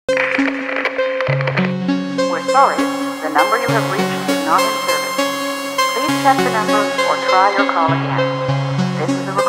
We're sorry, the number you have reached is not in service. Please check the number or try your call again. This is a